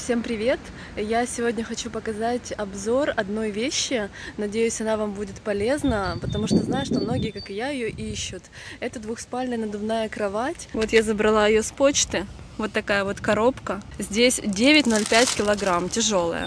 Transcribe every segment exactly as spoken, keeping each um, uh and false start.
Всем привет! Я сегодня хочу показать обзор одной вещи. Надеюсь, она вам будет полезна, потому что знаю, что многие, как и я, ее ищут. Это двухспальная надувная кровать. Вот я забрала ее с почты. Вот такая вот коробка. Здесь девять ноль пять килограмм, тяжелая.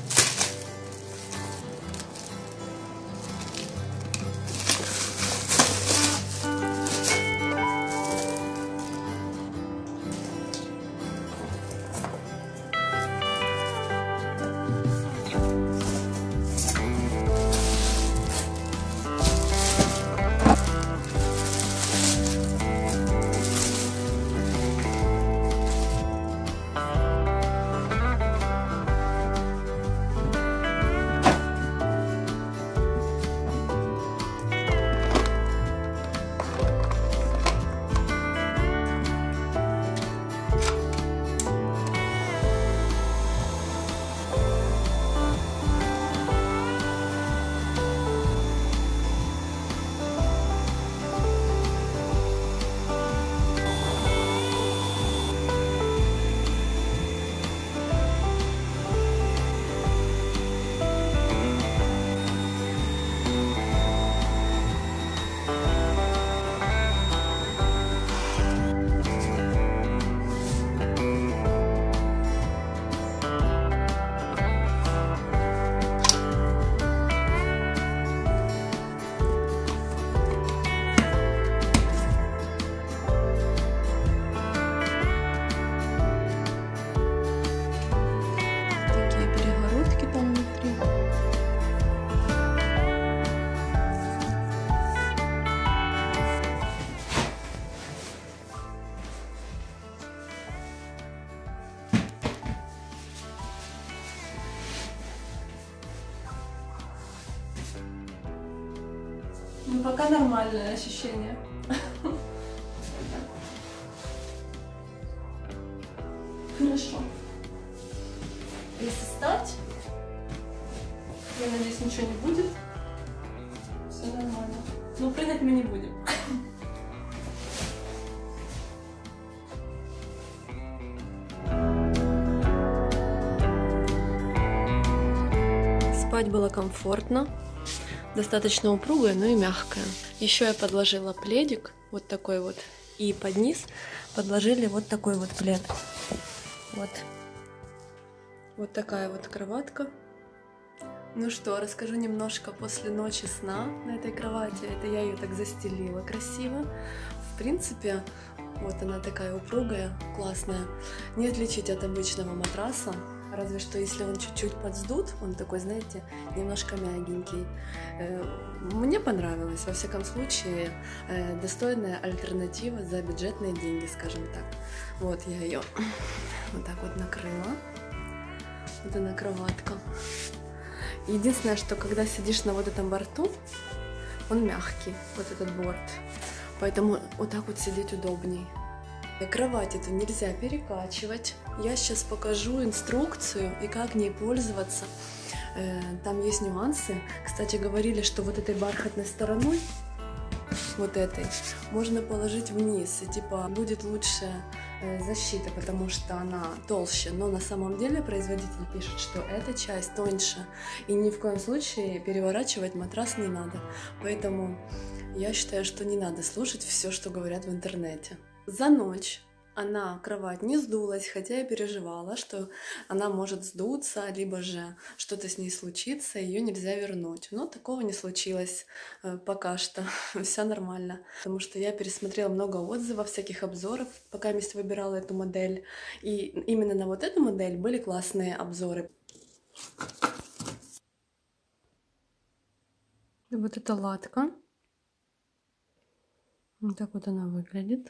Ну, пока нормальное ощущение. Хорошо. Если встать, я надеюсь, ничего не будет. Все нормально. Но прыгать мы не будем. Спать было комфортно. Достаточно упругая, но и мягкая. Еще я подложила пледик, вот такой вот, и под низ подложили вот такой вот плед. Вот. Вот такая вот кроватка. Ну что, расскажу немножко после ночи сна на этой кровати. Это я ее так застелила красиво. В принципе, вот она такая упругая, классная. Не отличить от обычного матраса. Разве что, если он чуть-чуть подсдут, он такой, знаете, немножко мягенький. Мне понравилось, во всяком случае, достойная альтернатива за бюджетные деньги, скажем так. Вот я ее вот так вот накрыла. Вот она кроватка. Единственное, что когда сидишь на вот этом борту, он мягкий, вот этот борт. Поэтому вот так вот сидеть удобней. Кровать эту нельзя перекачивать. Я сейчас покажу инструкцию и как ней пользоваться. Там есть нюансы. Кстати, говорили, что вот этой бархатной стороной, вот этой, можно положить вниз. И типа будет лучше защита, потому что она толще. Но на самом деле производитель пишет, что эта часть тоньше. И ни в коем случае переворачивать матрас не надо. Поэтому я считаю, что не надо слушать все, что говорят в интернете. За ночь она, кровать, не сдулась, хотя я переживала, что она может сдуться, либо же что-то с ней случится, ее нельзя вернуть. Но такого не случилось пока что, все нормально. Потому что я пересмотрела много отзывов, всяких обзоров, пока я выбирала эту модель. И именно на вот эту модель были классные обзоры. Вот эта латка. Вот так вот она выглядит.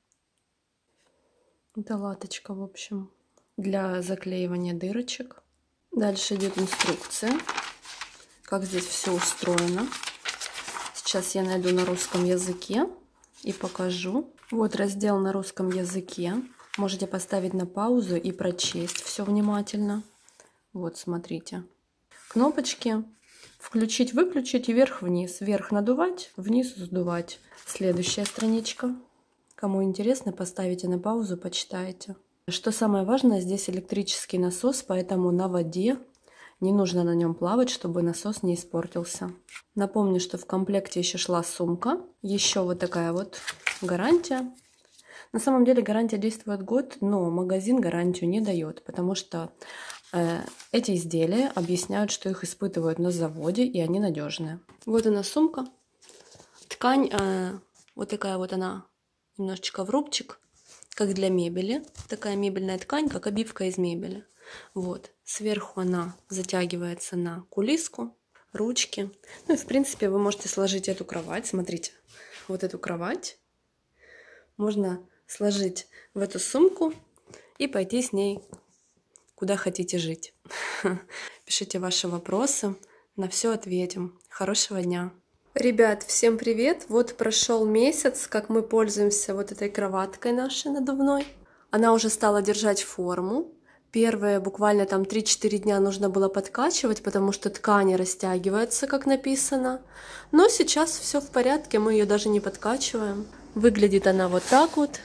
Это латочка, в общем, для заклеивания дырочек. Дальше идет инструкция, как здесь все устроено. Сейчас я найду на русском языке и покажу. Вот раздел на русском языке. Можете поставить на паузу и прочесть все внимательно. Вот, смотрите. Кнопочки. Включить, выключить, вверх-вниз. Вверх надувать, вниз сдувать. Следующая страничка. Кому интересно, поставите на паузу, почитайте. Что самое важное, здесь электрический насос, поэтому на воде не нужно на нем плавать, чтобы насос не испортился. Напомню, что в комплекте еще шла сумка. Еще вот такая вот гарантия. На самом деле гарантия действует год, но магазин гарантию не дает, потому что э, эти изделия объясняют, что их испытывают на заводе, и они надежные. Вот она сумка. Ткань э, вот такая вот она, немножечко в рубчик, как для мебели. Такая мебельная ткань, как обивка из мебели. Вот. Сверху она затягивается на кулиску, ручки. Ну и в принципе вы можете сложить эту кровать. Смотрите, вот эту кровать можно сложить в эту сумку и пойти с ней куда хотите жить. Пишите ваши вопросы, на все ответим. Хорошего дня! Ребят, всем привет! Вот прошел месяц, как мы пользуемся вот этой кроваткой нашей надувной. Она уже стала держать форму. Первые буквально там три-четыре дня нужно было подкачивать, потому что ткани растягиваются, как написано. Но сейчас все в порядке, мы ее даже не подкачиваем. Выглядит она вот так вот.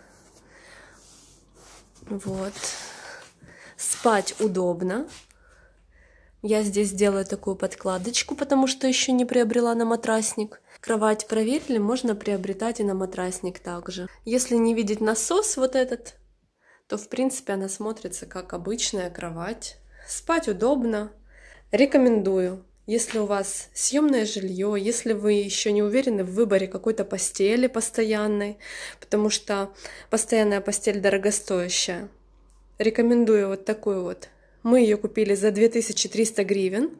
Вот. Спать удобно. Я здесь делаю такую подкладочку, потому что еще не приобрела на матрасник. Кровать проверили, можно приобретать и на матрасник также. Если не видеть насос вот этот, то в принципе она смотрится как обычная кровать. Спать удобно. Рекомендую. Если у вас съемное жилье, если вы еще не уверены в выборе какой-то постели постоянной, потому что постоянная постель дорогостоящая, рекомендую вот такую вот. Мы ее купили за две тысячи триста гривен.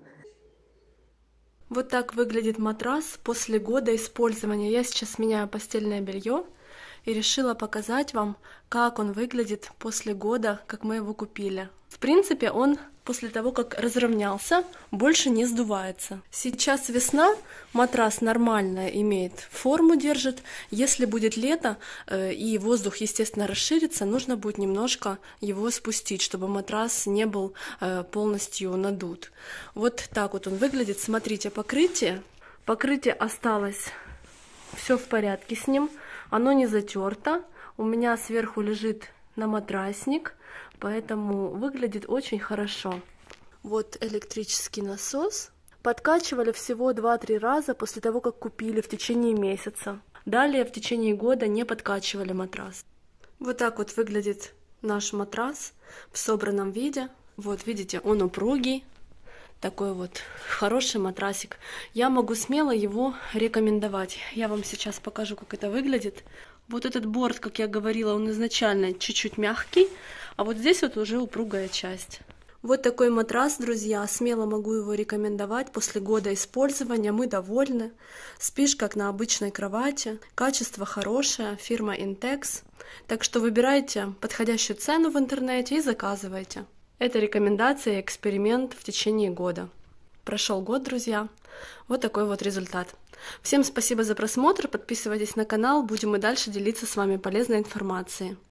Вот так выглядит матрас после года использования. Я сейчас меняю постельное белье и решила показать вам, как он выглядит после года, как мы его купили. В принципе, он после того, как разровнялся, больше не сдувается. Сейчас весна, матрас нормально имеет форму, держит. Если будет лето э, и воздух, естественно, расширится, нужно будет немножко его спустить, чтобы матрас не был э, полностью надут. Вот так вот он выглядит. Смотрите, покрытие. Покрытие осталось, все в порядке с ним. Оно не затерто. У меня сверху лежит на матрасник, поэтому выглядит очень хорошо. Вот электрический насос. Подкачивали всего два-три раза после того, как купили в течение месяца. Далее в течение года не подкачивали матрас. Вот так вот выглядит наш матрас в собранном виде. Вот видите, он упругий. Такой вот хороший матрасик. Я могу смело его рекомендовать. Я вам сейчас покажу, как это выглядит. Вот этот борт, как я говорила, он изначально чуть-чуть мягкий, а вот здесь вот уже упругая часть. Вот такой матрас, друзья, смело могу его рекомендовать. После года использования мы довольны. Спишь как на обычной кровати. Качество хорошее, фирма Intex. Так что выбирайте подходящую цену в интернете и заказывайте. Это рекомендация и эксперимент в течение года. Прошел год, друзья. Вот такой вот результат. Всем спасибо за просмотр, подписывайтесь на канал, будем и дальше делиться с вами полезной информацией.